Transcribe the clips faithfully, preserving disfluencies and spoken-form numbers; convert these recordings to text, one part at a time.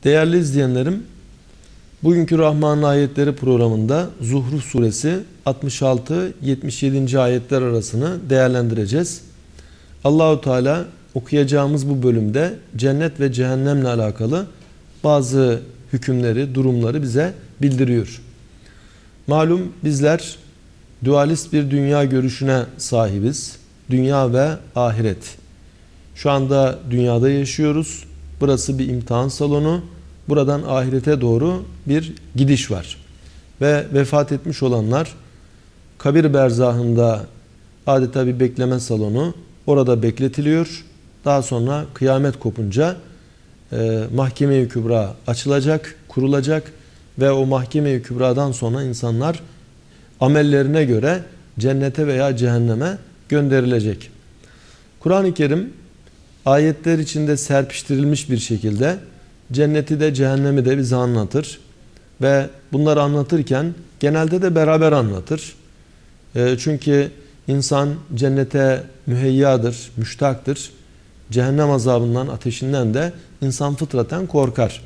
Değerli izleyenlerim, bugünkü Rahman'ın ayetleri programında Zuhruf suresi altmış altı yetmiş yedinci ayetler arasını değerlendireceğiz. Allahu Teala okuyacağımız bu bölümde cennet ve cehennemle alakalı bazı hükümleri, durumları bize bildiriyor. Malum bizler dualist bir dünya görüşüne sahibiz. Dünya ve ahiret. Şu anda dünyada yaşıyoruz. Burası bir imtihan salonu. Buradan ahirete doğru bir gidiş var. Ve vefat etmiş olanlar kabir berzahında adeta bir bekleme salonu. Orada bekletiliyor. Daha sonra kıyamet kopunca e, mahkeme-i kübra açılacak, kurulacak ve o mahkeme-i kübradan sonra insanlar amellerine göre cennete veya cehenneme gönderilecek. Kur'an-ı Kerim ayetler içinde serpiştirilmiş bir şekilde cenneti de cehennemi de bize anlatır. Ve bunları anlatırken genelde de beraber anlatır. E, çünkü insan cennete müheyyadır, müştaktır. Cehennem azabından, ateşinden de insan fıtraten korkar.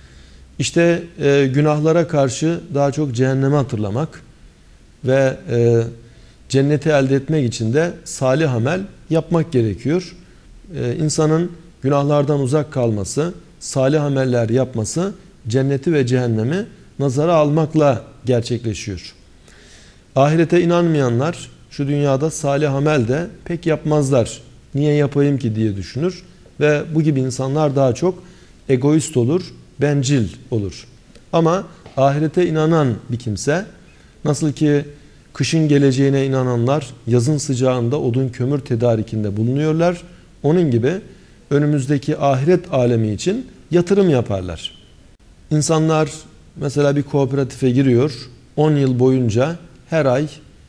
İşte e, günahlara karşı daha çok cehennemi hatırlamak ve e, cenneti elde etmek için de salih amel yapmak gerekiyor. E, insanın günahlardan uzak kalması, salih ameller yapması cenneti ve cehennemi nazara almakla gerçekleşiyor. Ahirete inanmayanlar şu dünyada salih amel de pek yapmazlar. Niye yapayım ki diye düşünür ve bu gibi insanlar daha çok egoist olur, bencil olur. Ama ahirete inanan bir kimse, nasıl ki kışın geleceğine inananlar yazın sıcağında odun kömür tedarikinde bulunuyorlar, onun gibi önümüzdeki ahiret alemi için yatırım yaparlar. İnsanlar mesela bir kooperatife giriyor, on yıl boyunca her ay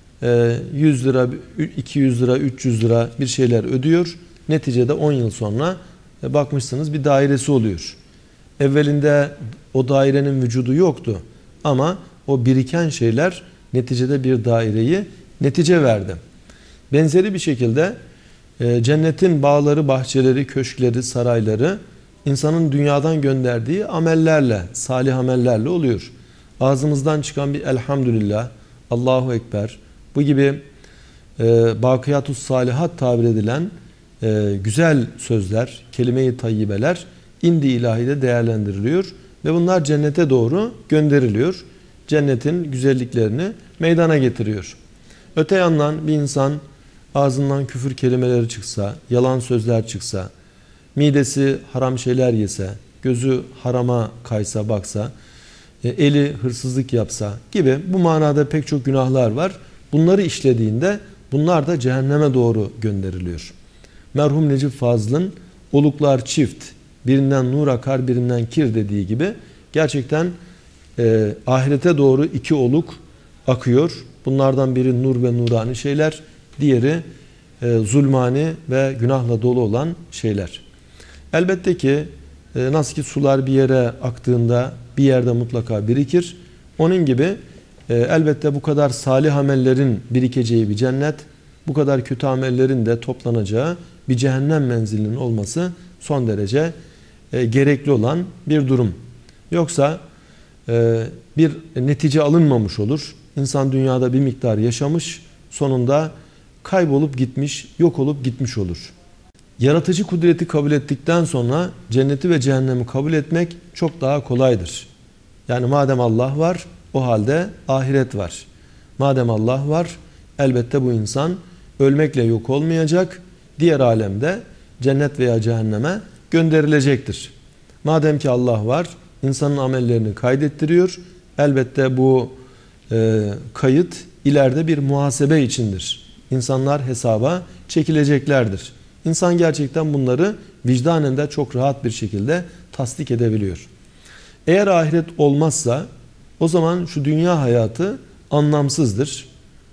yüz lira, iki yüz lira, üç yüz lira bir şeyler ödüyor. Neticede on yıl sonra bakmışsınız bir dairesi oluyor. Evvelinde o dairenin vücudu yoktu ama o biriken şeyler neticede bir daireyi netice verdi. Benzeri bir şekilde cennetin bağları, bahçeleri, köşkleri, sarayları insanın dünyadan gönderdiği amellerle, salih amellerle oluyor. Ağzımızdan çıkan bir elhamdülillah, Allahu Ekber, bu gibi e, bakiyatus salihat tabir edilen e, güzel sözler, kelime-i tayyibeler indi ilahide değerlendiriliyor ve bunlar cennete doğru gönderiliyor. Cennetin güzelliklerini meydana getiriyor. Öte yandan bir insan ağzından küfür kelimeleri çıksa, yalan sözler çıksa, midesi haram şeyler yese, gözü harama kaysa baksa, eli hırsızlık yapsa gibi bu manada pek çok günahlar var. Bunları işlediğinde bunlar da cehenneme doğru gönderiliyor. Merhum Necip Fazıl'ın oluklar çift, birinden nur akar birinden kir dediği gibi gerçekten e, ahirete doğru iki oluk akıyor. Bunlardan biri nur ve nurani şeyler, diğeri e, zulmani ve günahla dolu olan şeyler. Elbette ki e, nasıl ki sular bir yere aktığında bir yerde mutlaka birikir. Onun gibi e, elbette bu kadar salih amellerin birikeceği bir cennet, bu kadar kötü amellerin de toplanacağı bir cehennem menzilinin olması son derece e, gerekli olan bir durum. Yoksa e, bir netice alınmamış olur. İnsan dünyada bir miktar yaşamış, sonunda kaybolup gitmiş, yok olup gitmiş olur. Yaratıcı kudreti kabul ettikten sonra cenneti ve cehennemi kabul etmek çok daha kolaydır. Yani madem Allah var, o halde ahiret var. Madem Allah var, elbette bu insan ölmekle yok olmayacak, diğer alemde cennet veya cehenneme gönderilecektir. Madem ki Allah var, insanın amellerini kaydettiriyor, elbette bu e, kayıt ileride bir muhasebe içindir. İnsanlar hesaba çekileceklerdir. İnsan gerçekten bunları vicdanen de çok rahat bir şekilde tasdik edebiliyor. Eğer ahiret olmazsa o zaman şu dünya hayatı anlamsızdır.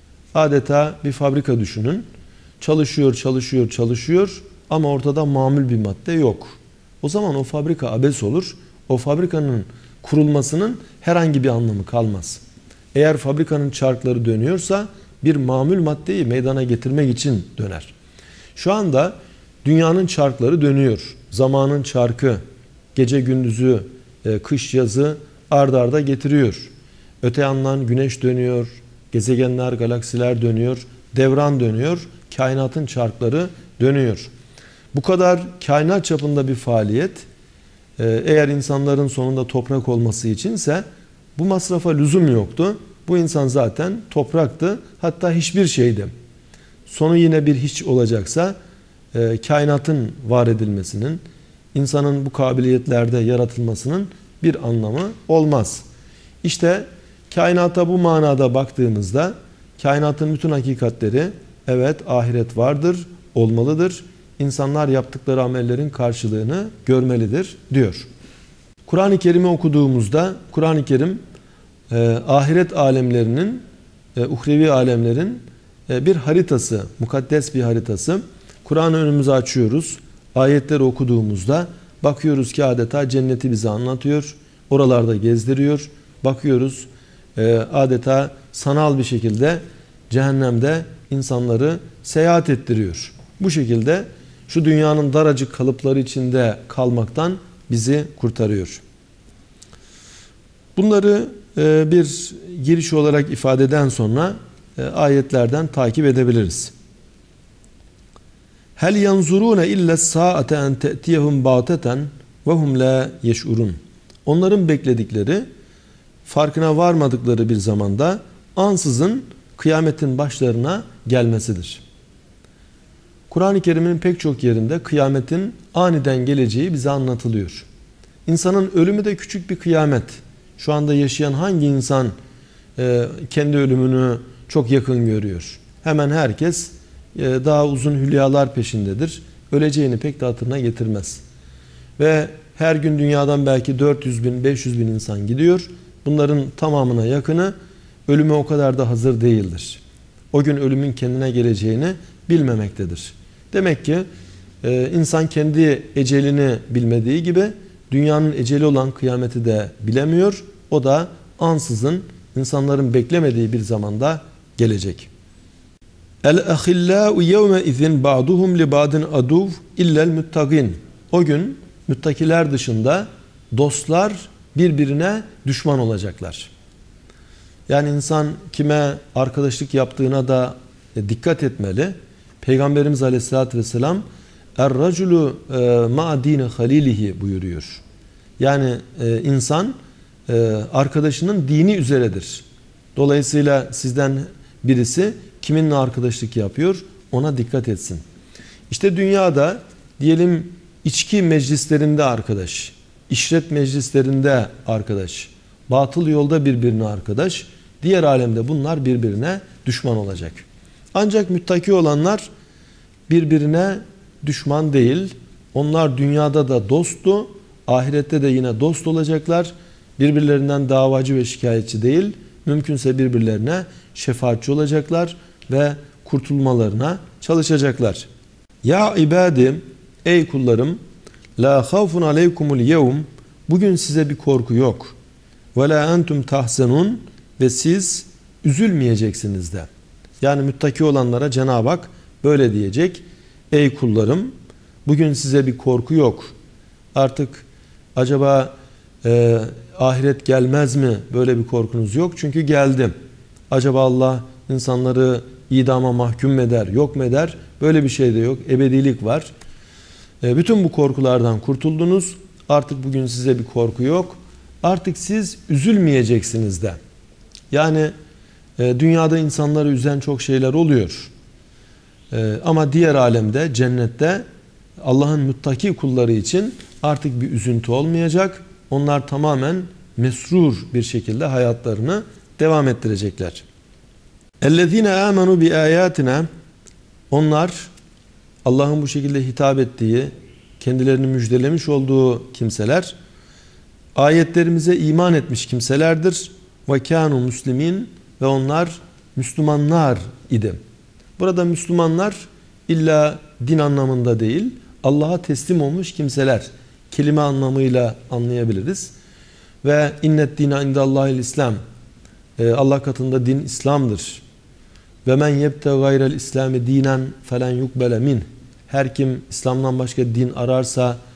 Adeta bir fabrika düşünün. Çalışıyor, çalışıyor, çalışıyor ama ortada mamul bir madde yok. O zaman o fabrika abes olur. O fabrikanın kurulmasının herhangi bir anlamı kalmaz. Eğer fabrikanın çarkları dönüyorsa bir mamul maddeyi meydana getirmek için döner. Şu anda dünyanın çarkları dönüyor. Zamanın çarkı, gece gündüzü e, kış yazı ard arda getiriyor. Öte yandan güneş dönüyor, gezegenler, galaksiler dönüyor, devran dönüyor, kainatın çarkları dönüyor. Bu kadar kainat çapında bir faaliyet e, eğer insanların sonunda toprak olması içinse bu masrafa lüzum yoktu. Bu insan zaten topraktı, hatta hiçbir şeydi. Sonu yine bir hiç olacaksa e, kainatın var edilmesinin, insanın bu kabiliyetlerde yaratılmasının bir anlamı olmaz. İşte kainata bu manada baktığımızda kainatın bütün hakikatleri, evet ahiret vardır, olmalıdır. İnsanlar yaptıkları amellerin karşılığını görmelidir diyor. Kur'an-ı Kerim'i okuduğumuzda Kur'an-ı Kerim e, ahiret alemlerinin, e, uhrevi alemlerin e, bir haritası, mukaddes bir haritası. Kur'an'ı önümüze açıyoruz. Ayetleri okuduğumuzda bakıyoruz ki adeta cenneti bize anlatıyor. Oralarda gezdiriyor. Bakıyoruz e, adeta sanal bir şekilde cehennemde insanları seyahat ettiriyor. Bu şekilde şu dünyanın daracık kalıpları içinde kalmaktan bizi kurtarıyor. Bunları e, bir giriş olarak ifadeden sonra e, ayetlerden takip edebiliriz. Hel yanzuruna illa saate en te'tiyehum ba'teten ve hum la yeş'urun. Onların bekledikleri, farkına varmadıkları bir zamanda ansızın kıyametin başlarına gelmesidir. Kur'an-ı Kerim'in pek çok yerinde kıyametin aniden geleceği bize anlatılıyor. İnsanın ölümü de küçük bir kıyamet. Şu anda yaşayan hangi insan e, kendi ölümünü çok yakın görüyor? Hemen herkes e, daha uzun hülyalar peşindedir. Öleceğini pek de hatırına getirmez. Ve her gün dünyadan belki dört yüz bin, beş yüz bin insan gidiyor. Bunların tamamına yakını ölüme o kadar da hazır değildir. O gün ölümün kendine geleceğini bilmemektedir. Demek ki e, insan kendi ecelini bilmediği gibi dünyanın eceli olan kıyameti de bilemiyor. O da ansızın insanların beklemediği bir zamanda gelecek. El-ahillâ'u yevme izin ba'duhum li ba'din aduv illel muttagin. O gün müttakiler dışında dostlar birbirine düşman olacaklar. Yani insan kime arkadaşlık yaptığına da dikkat etmeli. Peygamberimiz Aleyhisselatü Vesselam Er-raculu ma'a dini halilihi buyuruyor. Yani e, insan e, arkadaşının dini üzeredir. Dolayısıyla sizden birisi kiminle arkadaşlık yapıyor ona dikkat etsin. İşte dünyada diyelim içki meclislerinde arkadaş, işret meclislerinde arkadaş, batıl yolda birbirine arkadaş, diğer alemde bunlar birbirine düşman olacak. Ancak müttaki olanlar birbirine düşman değil. Onlar dünyada da dosttu, ahirette de yine dost olacaklar. Birbirlerinden davacı ve şikayetçi değil, mümkünse birbirlerine şefaatçi olacaklar ve kurtulmalarına çalışacaklar. Ya ibadim, ey kullarım, la havfun aleykumul yevm, bugün size bir korku yok. Ve la entum tahzenun, ve siz üzülmeyeceksiniz de. Yani müttaki olanlara Cenab-ı Hak böyle diyecek. Ey kullarım, bugün size bir korku yok. Artık acaba e, ahiret gelmez mi? Böyle bir korkunuz yok. Çünkü geldim. Acaba Allah insanları idama mahkum mu eder, yok mu eder? Böyle bir şey de yok. Ebedilik var. E, bütün bu korkulardan kurtuldunuz. Artık bugün size bir korku yok. Artık siz üzülmeyeceksiniz de. Yani e, dünyada insanları üzen çok şeyler oluyor. E, ama diğer alemde, cennette Allah'ın muttaki kulları için artık bir üzüntü olmayacak. Onlar tamamen mesrur bir şekilde hayatlarını devam ettirecekler. اَلَّذ۪ينَ آمَنُوا بِآيَاتِنَا, onlar Allah'ın bu şekilde hitap ettiği, kendilerini müjdelemiş olduğu kimseler, ayetlerimize iman etmiş kimselerdir. وَكَانُوا muslimin, ve onlar Müslümanlar idi. Burada Müslümanlar illa din anlamında değil, Allah'a teslim olmuş kimseler kelime anlamıyla anlayabiliriz. Ve innet dine indallahil İslam, Allah katında din İslam'dır. Ve men yebte gayrel İslami dinen felen yukbele min. Her kim İslam'dan başka din ararsa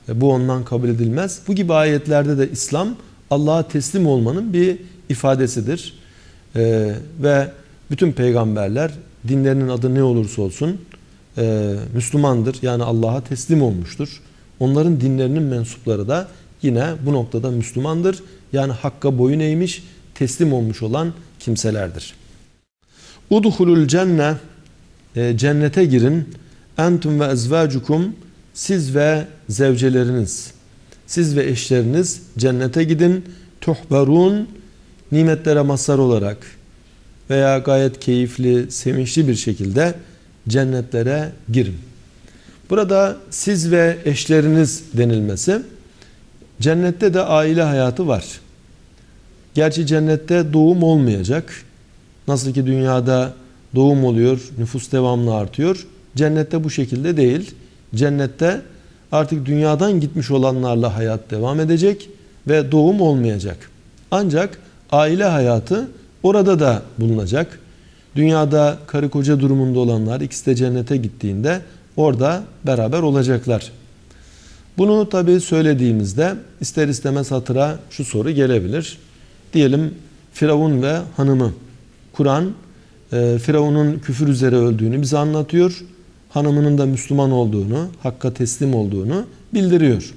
E, bu ondan kabul edilmez. Bu gibi ayetlerde de İslam Allah'a teslim olmanın bir ifadesidir. E, ve bütün peygamberler dinlerinin adı ne olursa olsun e, Müslümandır. Yani Allah'a teslim olmuştur. Onların dinlerinin mensupları da yine bu noktada Müslümandır. Yani Hakk'a boyun eğmiş, teslim olmuş olan kimselerdir. Udhulul cenne, e, cennete girin. Entum ve ezvacukum, siz ve zevceleriniz, siz ve eşleriniz cennete gidin. Tuhberun, nimetlere mazhar olarak veya gayet keyifli, sevinçli bir şekilde cennetlere girin. Burada siz ve eşleriniz denilmesi, cennette de aile hayatı var. Gerçi cennette doğum olmayacak. Nasıl ki dünyada doğum oluyor, nüfus devamlı artıyor. Cennette bu şekilde değil. Cennette artık dünyadan gitmiş olanlarla hayat devam edecek ve doğum olmayacak. Ancak aile hayatı orada da bulunacak. Dünyada karı koca durumunda olanlar ikisi de cennete gittiğinde orada beraber olacaklar. Bunu tabii söylediğimizde ister istemez hatıra şu soru gelebilir. Diyelim Firavun ve hanımı. Kur'an e, Firavun'un küfür üzere öldüğünü bize anlatıyor. Hanımının da Müslüman olduğunu, Hakk'a teslim olduğunu bildiriyor.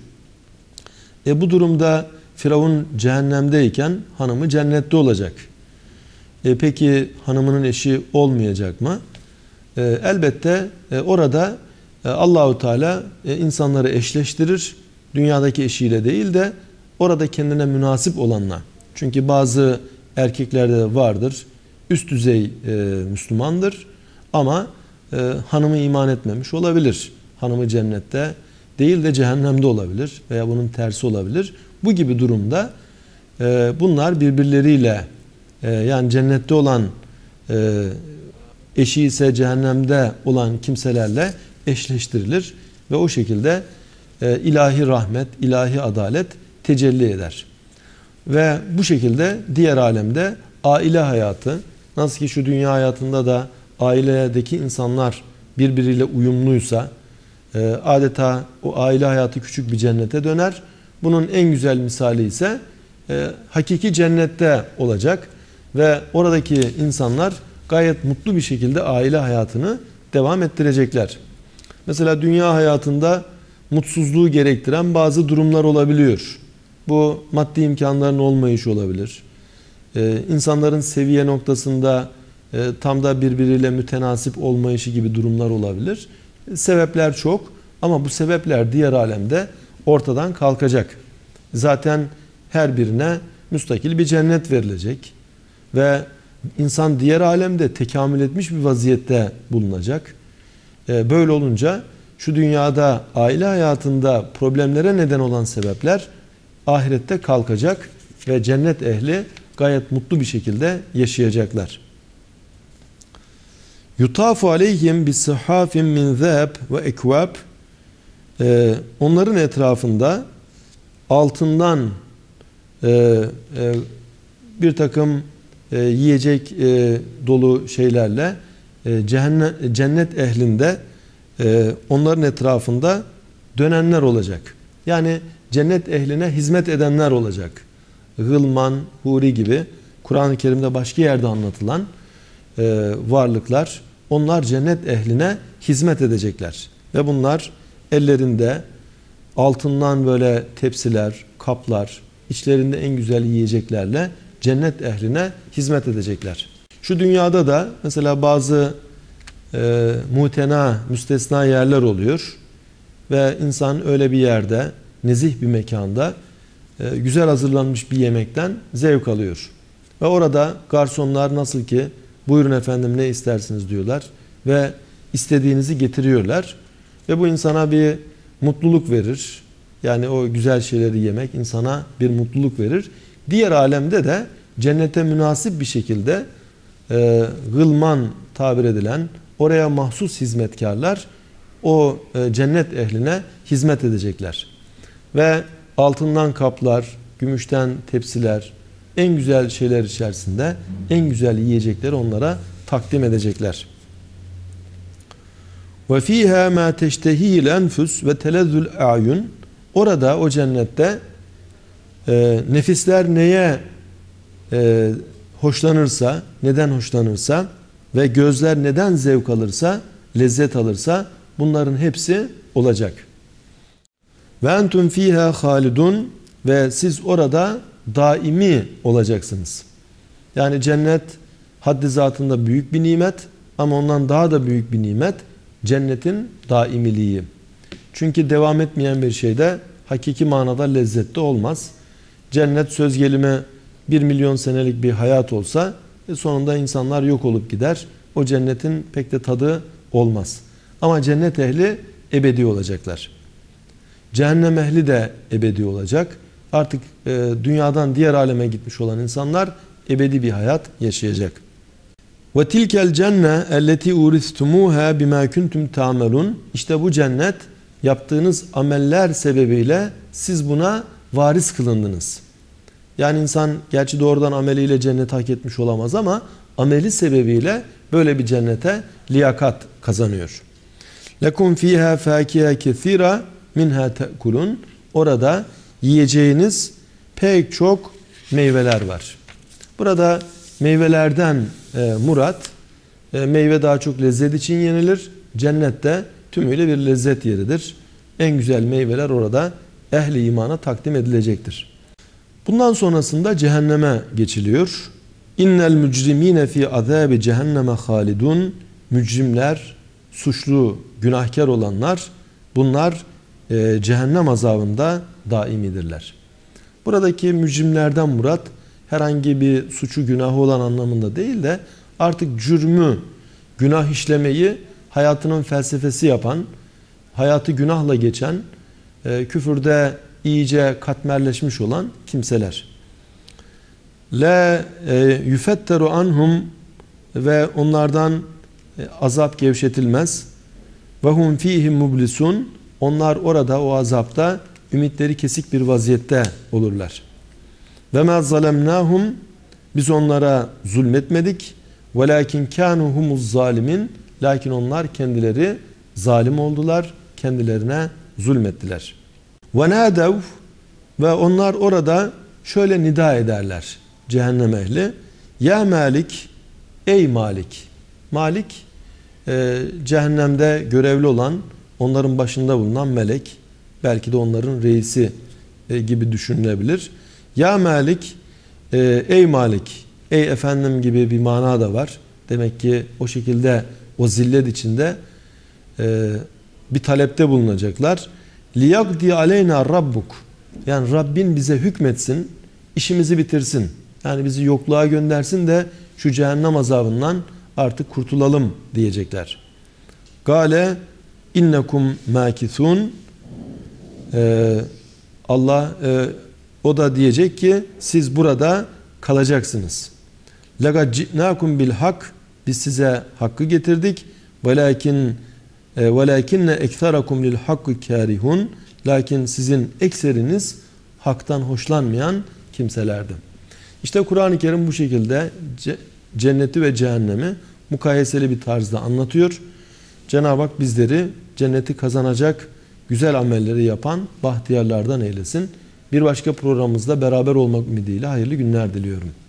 E bu durumda Firavun cehennemdeyken hanımı cennette olacak. E peki hanımının eşi olmayacak mı? E, elbette e, orada e, Allahu Teala e, insanları eşleştirir. Dünyadaki eşiyle değil de orada kendine münasip olanla. Çünkü bazı erkeklerde vardır. Üst düzey e, Müslümandır ama e, hanımı iman etmemiş olabilir. Hanımı cennette değil de cehennemde olabilir veya bunun tersi olabilir. Bu gibi durumda e, bunlar birbirleriyle e, yani cennette olan e, eşi ise cehennemde olan kimselerle eşleştirilir ve o şekilde e, ilahi rahmet, ilahi adalet tecelli eder. Ve bu şekilde diğer alemde aile hayatı, nasıl ki şu dünya hayatında da ailedeki insanlar birbiriyle uyumluysa e, adeta o aile hayatı küçük bir cennete döner. Bunun en güzel misali ise e, hakiki cennette olacak ve oradaki insanlar gayet mutlu bir şekilde aile hayatını devam ettirecekler. Mesela dünya hayatında mutsuzluğu gerektiren bazı durumlar olabiliyor. Bu maddi imkanların olmayışı olabilir. Ee, insanların seviye noktasında e, tam da birbiriyle mütenasip olmayışı gibi durumlar olabilir. Sebepler çok ama bu sebepler diğer alemde ortadan kalkacak. Zaten her birine müstakil bir cennet verilecek ve insan diğer alemde tekamül etmiş bir vaziyette bulunacak. Ee, böyle olunca şu dünyada aile hayatında problemlere neden olan sebepler ahirette kalkacak ve cennet ehli gayet mutlu bir şekilde yaşayacaklar. Yutafu aleyhim bisihafin min zâb ve ekvab. Ee, onların etrafında altından e, e, bir takım e, yiyecek e, dolu şeylerle e, cehennem, cennet ehlinde e, onların etrafında dönenler olacak. Yani cennet ehline hizmet edenler olacak. Gılman, huri gibi Kur'an-ı Kerim'de başka yerde anlatılan e, varlıklar, onlar cennet ehline hizmet edecekler. Ve bunlar ellerinde altından böyle tepsiler, kaplar, içlerinde en güzel yiyeceklerle cennet ehline hizmet edecekler. Şu dünyada da mesela bazı e, mutena, müstesna yerler oluyor ve insan öyle bir yerde, nezih bir mekanda e, güzel hazırlanmış bir yemekten zevk alıyor. Ve orada garsonlar nasıl ki buyurun efendim ne istersiniz diyorlar ve istediğinizi getiriyorlar. Ve bu insana bir mutluluk verir. Yani o güzel şeyleri yemek insana bir mutluluk verir. Diğer alemde de cennete münasip bir şekilde e, gılman tabir edilen oraya mahsus hizmetkarlar o e, cennet ehline hizmet edecekler. Ve altından kaplar, gümüşten tepsiler, en güzel şeyler içerisinde en güzel yiyecekleri onlara takdim edecekler. Ve fiha ma teştehil enfus ve telezzül a'yun. orada o cennette e, nefisler neye e, hoşlanırsa, neden hoşlanırsa ve gözler neden zevk alırsa, lezzet alırsa bunların hepsi olacak. Ve entum fiha halidun, ve siz orada daimi olacaksınız. Yani cennet haddi zatında büyük bir nimet, ama ondan daha da büyük bir nimet cennetin daimiliği. Çünkü devam etmeyen bir şeyde hakiki manada lezzetli olmaz. Cennet söz gelimi bir milyon senelik bir hayat olsa e sonunda insanlar yok olup gider. O cennetin pek de tadı olmaz. Ama cennet ehli ebedi olacaklar. Cehennem ehli de ebedi olacak. Artık e, dünyadan diğer aleme gitmiş olan insanlar ebedi bir hayat yaşayacak. Ve tilkel cenne elleti uristumuha bima kuntum ta'melun. İşte bu cennet, yaptığınız ameller sebebiyle siz buna varis kılındınız. Yani insan gerçi doğrudan ameliyle cennet hak etmiş olamaz, ama ameli sebebiyle böyle bir cennete liyakat kazanıyor. Lekum fiha fakiha kesira minha ta'kulun. Orada yiyeceğiniz pek çok meyveler var. Burada meyvelerden e, murat, e, meyve daha çok lezzet için yenilir. Cennette tümüyle bir lezzet yeridir. En güzel meyveler orada ehli imana takdim edilecektir. Bundan sonrasında cehenneme geçiliyor. İnnel mücrimine fi azabi cehenneme halidun. Mücrimler, suçlu, günahkar olanlar, bunlar e, cehennem azabında daimidirler. Buradaki mücrimlerden murat herhangi bir suçu, günahı olan anlamında değil de artık cürmü, günah işlemeyi hayatının felsefesi yapan, hayatı günahla geçen, e, küfürde iyice katmerleşmiş olan kimseler. La yufetteru anhum, ve onlardan e, azap gevşetilmez. Ve hum fihi mublisun, onlar orada o azapta ümitleri kesik bir vaziyette olurlar. Ve ma zalemnahum, biz onlara zulmetmedik. Velakin kanu humuz zalimin, lakin onlar kendileri zalim oldular, kendilerine zulmettiler. Ve nadev, ve onlar orada şöyle nida ederler cehennem ehli. Ya Malik, ey Malik. Malik e, cehennemde görevli olan, onların başında bulunan melek, belki de onların reisi e, gibi düşünülebilir. Ya Malik, e, ey Malik, ey efendim gibi bir mana da var. Demek ki o şekilde, o zillet içinde e, bir talepte bulunacaklar. Liyagdi aleyna rabbuk, yani Rabbin bize hükmetsin, işimizi bitirsin. Yani bizi yokluğa göndersin de şu cehennem azabından artık kurtulalım diyecekler. Gale innekum makithun. Ee, Allah e, o da diyecek ki siz burada kalacaksınız. Lagad ci'nakum bil hak, biz size hakkı getirdik. Velakin velakinne ektharakum lil hakkı karihun, lakin sizin ekseriniz haktan hoşlanmayan kimselerdi. İşte Kur'an-ı Kerim bu şekilde cenneti ve cehennemi mukayeseli bir tarzda anlatıyor. Cenab-ı Hak bizleri cenneti kazanacak güzel amelleri yapan bahtiyarlardan eylesin. Bir başka programımızda beraber olmak ümidiyle hayırlı günler diliyorum.